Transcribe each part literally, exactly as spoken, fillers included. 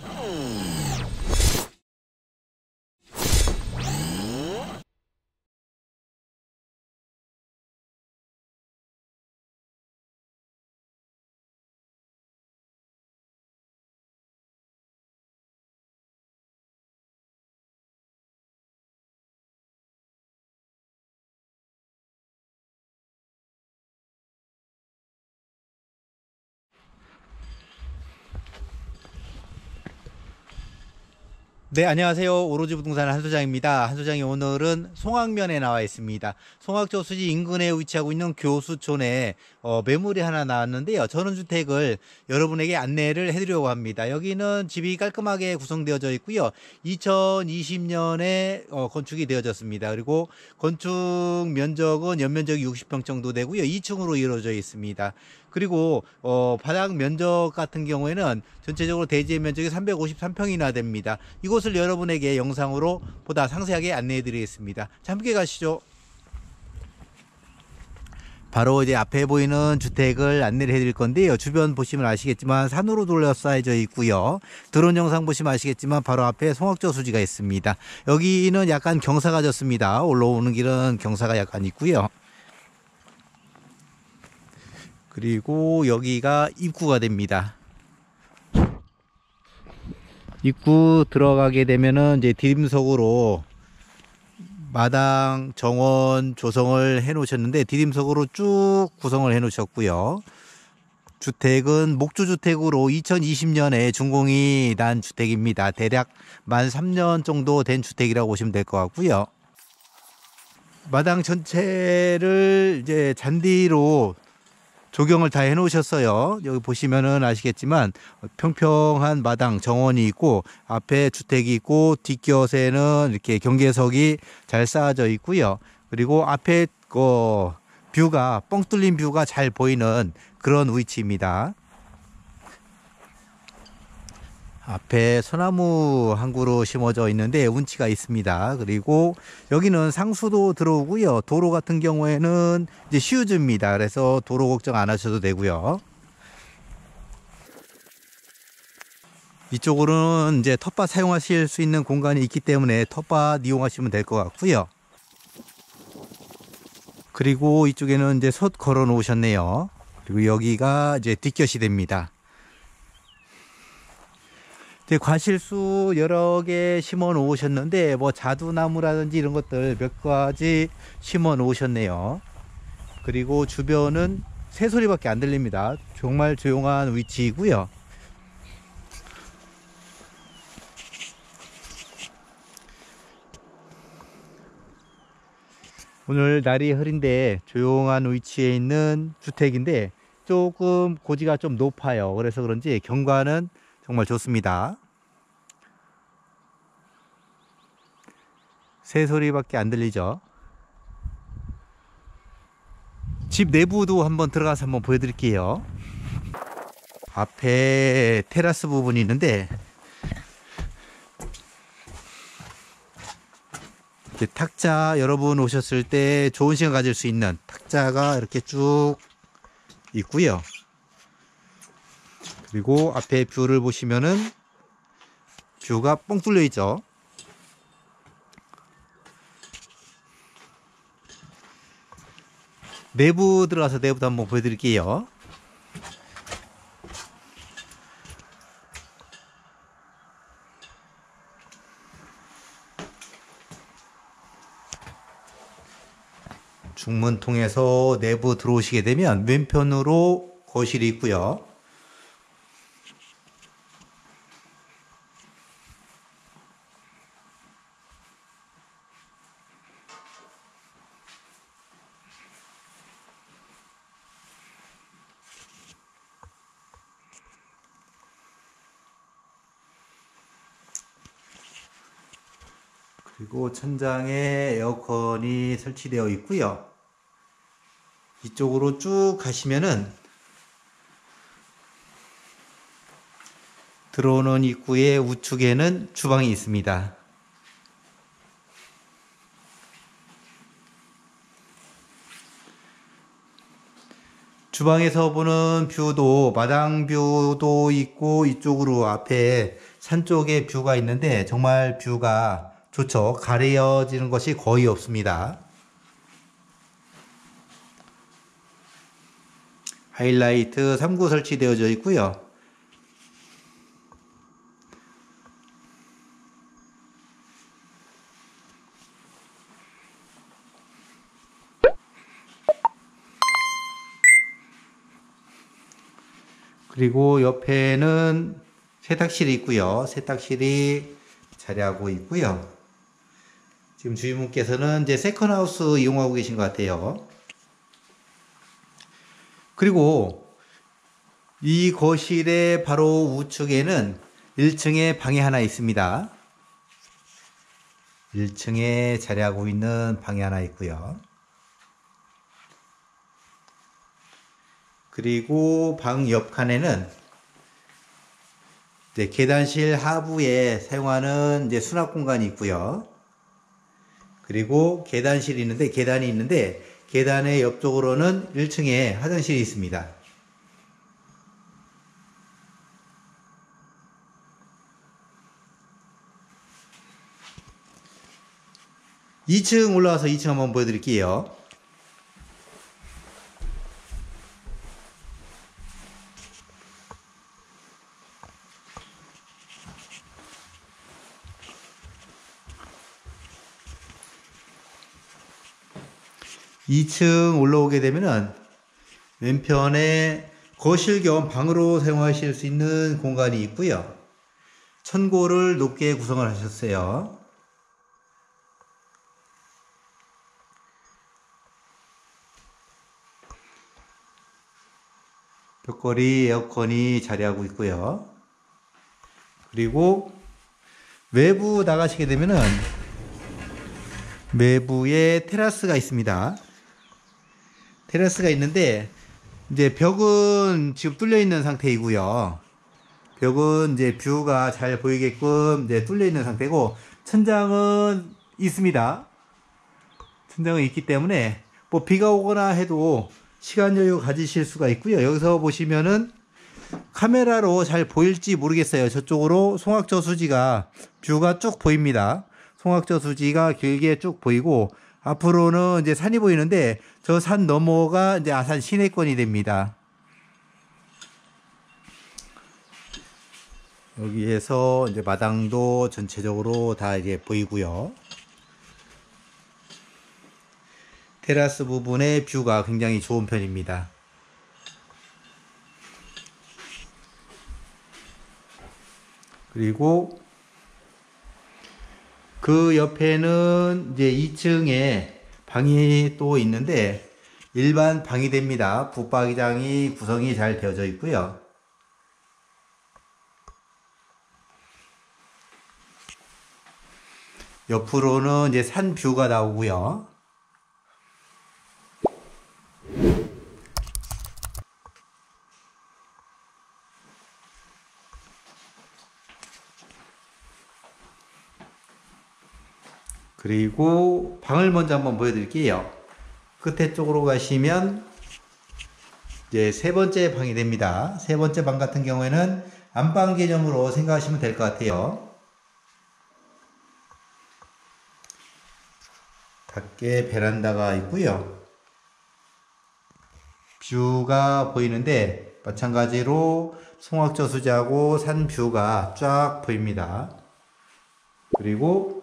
네, 안녕하세요. 오로지 부동산 한소장입니다. 한소장이 오늘은 송악면에 나와 있습니다. 송악저수지 인근에 위치하고 있는 교수촌에 어, 매물이 하나 나왔는데요. 전원주택을 여러분에게 안내를 해드리려고 합니다. 여기는 집이 깔끔하게 구성되어져 있고요. 이천이십 년에 어, 건축이 되어졌습니다. 그리고 건축 면적은 연면적이 육십 평 정도 되고요. 이 층으로 이루어져 있습니다. 그리고 어, 바닥 면적 같은 경우에는 전체적으로 대지의 면적이 삼백오십삼 평이나 됩니다. 이곳을 여러분에게 영상으로 보다 상세하게 안내해 드리겠습니다. 자, 함께 가시죠. 바로 이제 앞에 보이는 주택을 안내를 해드릴 건데요. 주변 보시면 아시겠지만 산으로 둘러싸여져 있고요. 드론 영상 보시면 아시겠지만 바로 앞에 송악저수지가 있습니다. 여기는 약간 경사가 졌습니다. 올라오는 길은 경사가 약간 있고요. 그리고 여기가 입구가 됩니다. 입구 들어가게 되면은 이제 디딤석으로 마당 정원 조성을 해 놓으셨는데 디딤석으로 쭉 구성을 해 놓으셨고요. 주택은 목조주택으로 이천이십 년에 준공이 난 주택입니다. 대략 만 삼 년 정도 된 주택이라고 보시면 될 것 같고요. 마당 전체를 이제 잔디로 조경을 다 해놓으셨어요. 여기 보시면은 아시겠지만 평평한 마당 정원이 있고 앞에 주택이 있고 뒷곁에는 이렇게 경계석이 잘 쌓아져 있고요. 그리고 앞에 그 뷰가 뻥 뚫린 뷰가 잘 보이는 그런 위치입니다. 앞에 소나무 한 그루 심어져 있는데 운치가 있습니다. 그리고 여기는 상수도 들어오고요. 도로 같은 경우에는 이제 시우즈입니다. 그래서 도로 걱정 안 하셔도 되고요. 이쪽으로는 이제 텃밭 사용하실 수 있는 공간이 있기 때문에 텃밭 이용하시면 될 것 같고요. 그리고 이쪽에는 이제 솥 걸어 놓으셨네요. 그리고 여기가 이제 뒷곁이 됩니다. 이제 과실수 여러 개 심어 놓으셨는데 뭐 자두나무라든지 이런 것들 몇 가지 심어 놓으셨네요. 그리고 주변은 새소리밖에 안 들립니다. 정말 조용한 위치이고요. 오늘 날이 흐린데 조용한 위치에 있는 주택인데 조금 고지가 좀 높아요. 그래서 그런지 경관은 정말 좋습니다. 새소리밖에 안 들리죠. 집 내부도 한번 들어가서 한번 보여드릴게요. 앞에 테라스 부분이 있는데 탁자, 여러분 오셨을 때 좋은 시간 가질 수 있는 탁자가 이렇게 쭉 있고요. 그리고 앞에 뷰를 보시면은 뷰가 뻥 뚫려 있죠. 내부 들어가서 내부도 한번 보여드릴게요. 중문 통해서 내부 들어오시게 되면 왼편으로 거실이 있고요. 그리고 천장에 에어컨이 설치되어 있고요. 이쪽으로 쭉 가시면은 들어오는 입구의 우측에는 주방이 있습니다. 주방에서 보는 뷰도 마당 뷰도 있고 이쪽으로 앞에 산 쪽에 뷰가 있는데 정말 뷰가 좋죠. 가려지는 것이 거의 없습니다. 하이라이트 삼 구 설치되어져 있고요. 그리고 옆에는 세탁실이 있고요. 세탁실이 자리하고 있고요. 지금 주인분께서는 이제 세컨하우스 이용하고 계신 것 같아요. 그리고 이 거실의 바로 우측에는 일 층에 방이 하나 있습니다. 일 층에 자리하고 있는 방이 하나 있고요. 그리고 방 옆 칸에는 이제 계단실 하부에 사용하는 이제 수납 공간이 있고요. 그리고 계단실이 있는데 계단이 있는데 계단의 옆쪽으로는 일 층에 화장실이 있습니다. 이 층 올라와서 이 층 한번 보여드릴게요. 이 층 올라오게 되면은 왼편에 거실 겸 방으로 사용하실 수 있는 공간이 있고요. 천고를 높게 구성을 하셨어요. 벽걸이 에어컨이 자리하고 있고요. 그리고 외부 나가시게 되면은 외부에 테라스가 있습니다. 테라스가 있는데 이제 벽은 지금 뚫려 있는 상태이고요. 벽은 이제 뷰가 잘 보이게끔 이제 뚫려 있는 상태고 천장은 있습니다. 천장은 있기 때문에 뭐 비가 오거나 해도 시간 여유 가지실 수가 있고요. 여기서 보시면은 카메라로 잘 보일지 모르겠어요. 저쪽으로 송악저수지가 뷰가 쭉 보입니다. 송악저수지가 길게 쭉 보이고 앞으로는 이제 산이 보이는데 저 산 너머가 이제 아산 시내권이 됩니다. 여기에서 이제 마당도 전체적으로 다 이제 보이고요. 테라스 부분의 뷰가 굉장히 좋은 편입니다. 그리고 그 옆에는 이제 이 층에 방이 또 있는데 일반 방이 됩니다. 붙박이장이 구성이 잘 되어져 있고요. 옆으로는 이제 산 뷰가 나오고요. 그리고 방을 먼저 한번 보여드릴게요. 끝에 쪽으로 가시면 이제 세 번째 방이 됩니다. 세 번째 방 같은 경우에는 안방 개념으로 생각하시면 될 것 같아요. 밖에 베란다가 있고요. 뷰가 보이는데 마찬가지로 송악저수지하고 산 뷰가 쫙 보입니다. 그리고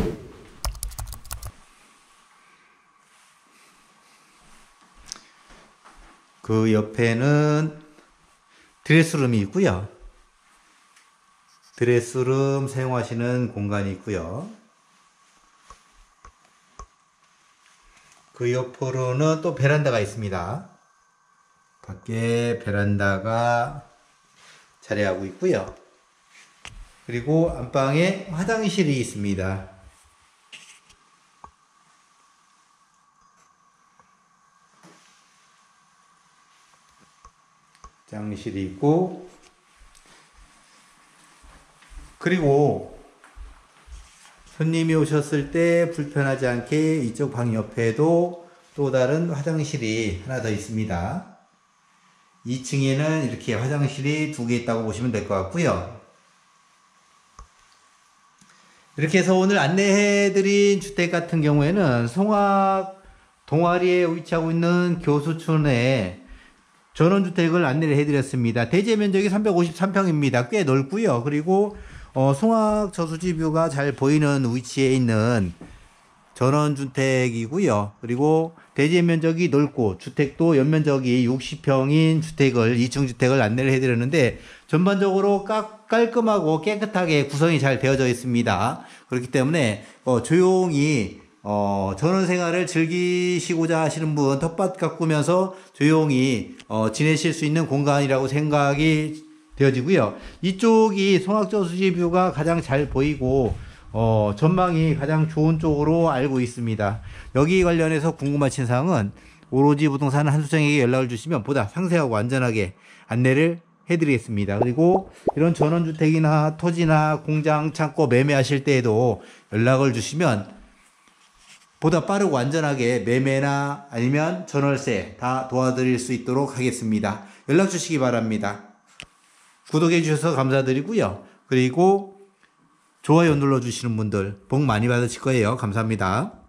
그 옆에는 드레스룸이 있고요. 드레스룸 사용하시는 공간이 있고요. 그 옆으로는 또 베란다가 있습니다. 밖에 베란다가 자리하고 있고요. 그리고 안방에 화장실이 있습니다. 화장실이 있고, 그리고 손님이 오셨을 때 불편하지 않게 이쪽 방 옆에도 또 다른 화장실이 하나 더 있습니다. 이 층에는 이렇게 화장실이 두 개 있다고 보시면 될 것 같고요. 이렇게 해서 오늘 안내해드린 주택 같은 경우에는 송악 동아리에 위치하고 있는 교수촌에 전원주택을 안내를 해드렸습니다. 대지 면적이 삼백오십삼 평입니다. 꽤 넓고요. 그리고 어, 송악 저수지뷰가 잘 보이는 위치에 있는 전원주택이고요. 그리고 대지 면적이 넓고 주택도 연면적이 육십 평인 주택을 이 층 주택을 안내를 해드렸는데 전반적으로 까, 깔끔하고 깨끗하게 구성이 잘 되어져 있습니다. 그렇기 때문에 어, 조용히 어, 전원생활을 즐기시고자 하시는 분 텃밭 가꾸면서 조용히 어, 지내실 수 있는 공간이라고 생각이 되어지고요. 이쪽이 송악저수지 뷰가 가장 잘 보이고 어, 전망이 가장 좋은 쪽으로 알고 있습니다. 여기 관련해서 궁금하신 사항은 오로지 부동산 한수정에게 연락을 주시면 보다 상세하고 안전하게 안내를 해드리겠습니다. 그리고 이런 전원주택이나 토지나 공장, 창고 매매하실 때에도 연락을 주시면 보다 빠르고 안전하게 매매나 아니면 전월세 다 도와드릴 수 있도록 하겠습니다. 연락 주시기 바랍니다. 구독해 주셔서 감사드리고요. 그리고 좋아요 눌러주시는 분들 복 많이 받으실 거예요. 감사합니다.